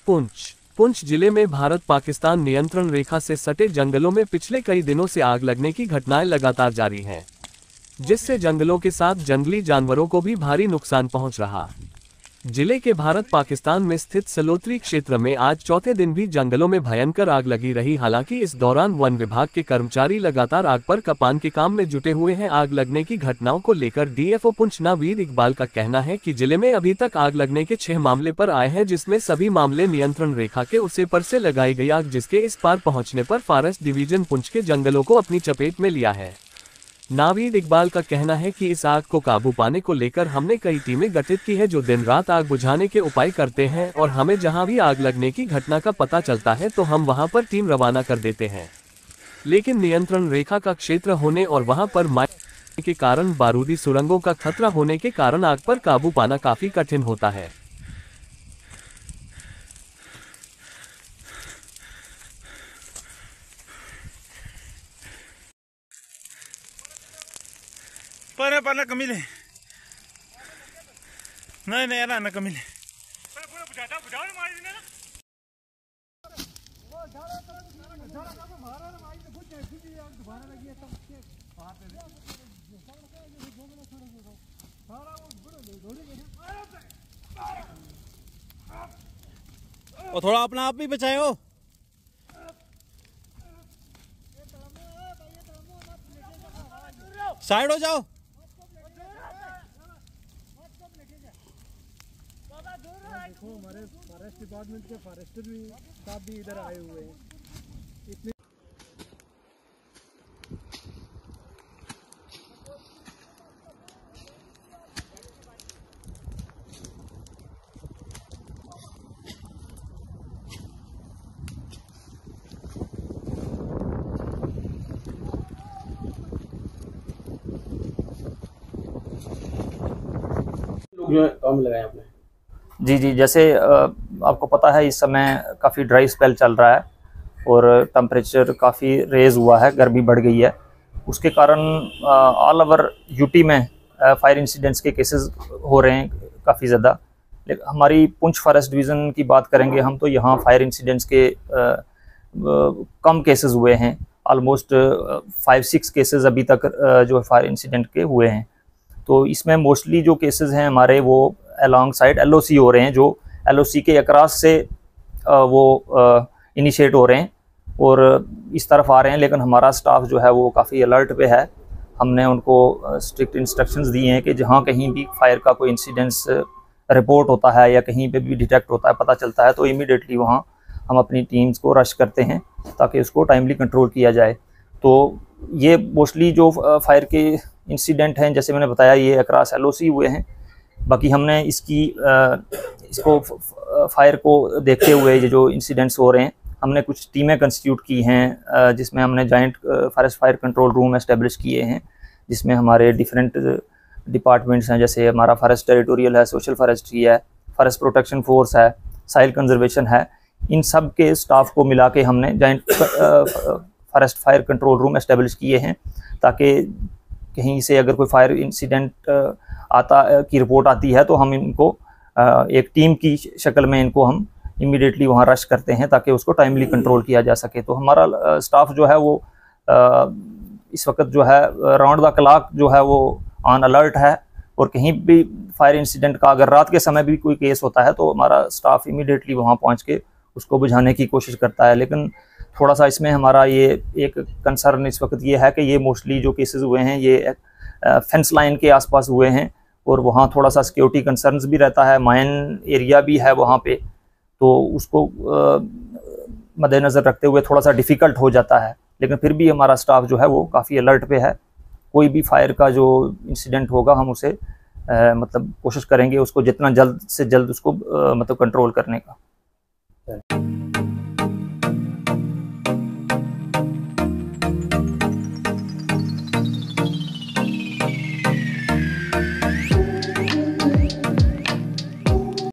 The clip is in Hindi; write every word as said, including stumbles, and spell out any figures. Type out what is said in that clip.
पुंछ पुंछ जिले में भारत पाकिस्तान नियंत्रण रेखा से सटे जंगलों में पिछले कई दिनों से आग लगने की घटनाएं लगातार जारी हैं, जिससे जंगलों के साथ जंगली जानवरों को भी भारी नुकसान पहुंच रहा। जिले के भारत पाकिस्तान में स्थित सलोत्री क्षेत्र में आज चौथे दिन भी जंगलों में भयंकर आग लगी रही। हालांकि इस दौरान वन विभाग के कर्मचारी लगातार आग पर कपान के काम में जुटे हुए हैं। आग लगने की घटनाओं को लेकर डीएफओ पुंछ नावीद इकबाल का कहना है कि जिले में अभी तक आग लगने के छह मामले पर आए हैं, जिसमें सभी मामले नियंत्रण रेखा के उस पार से लगाई गई आग, जिसके इस पार पहुंचने पर फॉरेस्ट डिवीजन पुंछ के जंगलों को अपनी चपेट में लिया है। नावीद इकबाल का कहना है कि इस आग को काबू पाने को लेकर हमने कई टीमें गठित की है, जो दिन रात आग बुझाने के उपाय करते हैं और हमें जहां भी आग लगने की घटना का पता चलता है तो हम वहां पर टीम रवाना कर देते हैं। लेकिन नियंत्रण रेखा का क्षेत्र होने और वहां पर माइन के कारण बारूदी सुरंगों का खतरा होने के कारण आग पर काबू पाना काफी कठिन होता है। पर पर कमी ले नहीं नहीं यार ना कमी ले पूरा बुझाता बुझाओ ना मार देना वो झाड़ा तरह झाड़ा का मारा ना मार तो बुझ जाए बुझ जाए दोबारा लगी है तब के वहां पे सारा वो बड़े दौड़े गए और थोड़ा अपना आप भी बचाओ। साइड हो जाओ। देखो हमारे फॉरेस्ट डिपार्टमेंट के फॉरेस्टर भी साहब भी इधर आए हुए हैं। इतनी लोग जो है काम लगाए आपने। जी जी जैसे आपको पता है इस समय काफ़ी ड्राई स्पेल चल रहा है और टेम्परेचर काफ़ी रेज हुआ है, गर्मी बढ़ गई है। उसके कारण ऑल ओवर यूटी में फायर इंसिडेंट्स के केसेस हो रहे हैं काफ़ी ज़्यादा। लेकिन हमारी पुंछ फॉरेस्ट डिवीज़न की बात करेंगे हम तो यहाँ फायर इंसिडेंट्स के आ, आ, कम केसेस हुए हैं। ऑलमोस्ट फाइव सिक्स केसेस अभी तक आ, जो फायर इंसिडेंट के हुए हैं। तो इसमें मोस्टली जो केसेस हैं हमारे वो अलॉन्ग साइड एलओसी हो रहे हैं, जो एलओसी के अक्रॉस से वो इनिशिएट हो रहे हैं और इस तरफ आ रहे हैं। लेकिन हमारा स्टाफ जो है वो काफ़ी अलर्ट पे है। हमने उनको स्ट्रिक्ट इंस्ट्रक्शंस दिए हैं कि जहाँ कहीं भी फायर का कोई इंसिडेंस रिपोर्ट होता है या कहीं पे भी डिटेक्ट होता है, पता चलता है, तो इमीडिएटली वहाँ हम अपनी टीम्स को रश करते हैं ताकि उसको टाइमली कंट्रोल किया जाए। तो ये मोस्टली जो फायर के इंसिडेंट हैं, जैसे मैंने बताया, ये अक्रॉस एलओसी हुए हैं। बाकी हमने इसकी इसको फायर को देखते हुए ये जो इंसिडेंट्स हो रहे हैं, हमने कुछ टीमें कंस्टिट्यूट की हैं, जिसमें हमने joint forest fire control room establish किए हैं, जिसमें हमारे डिफरेंट डिपार्टमेंट्स हैं, जैसे हमारा फॉरेस्ट टेरिटोरियल है, सोशल फॉरेस्ट्री है, फॉरेस्ट प्रोटेक्शन फोर्स है, साइल कंजर्वेशन है। इन सब के स्टाफ को मिला के हमने joint forest fire control room establish किए हैं, ताकि कहीं से अगर कोई फायर इंसिडेंट आता की रिपोर्ट आती है तो हम इनको एक टीम की शक्ल में इनको हम इमीडिएटली वहाँ रश करते हैं ताकि उसको टाइमली कंट्रोल किया जा सके। तो हमारा स्टाफ जो है वो इस वक्त जो है राउंड द क्लॉक जो है वो ऑन अलर्ट है, और कहीं भी फायर इंसिडेंट का अगर रात के समय भी कोई केस होता है तो हमारा स्टाफ इमीडिएटली वहाँ पहुँच के उसको बुझाने की कोशिश करता है। लेकिन थोड़ा सा इसमें हमारा ये एक कंसर्न इस वक्त ये है कि ये मोस्टली जो केसेस हुए हैं ये फेंस लाइन के आसपास हुए हैं, और वहाँ थोड़ा सा सिक्योरिटी कंसर्न्स भी रहता है, माइन एरिया भी है वहाँ पे, तो उसको मद्देनज़र रखते हुए थोड़ा सा डिफ़िकल्ट हो जाता है। लेकिन फिर भी हमारा स्टाफ जो है वो काफ़ी अलर्ट पे है। कोई भी फायर का जो इंसिडेंट होगा हम उसे आ, मतलब कोशिश करेंगे उसको जितना जल्द से जल्द उसको आ, मतलब कंट्रोल करने का।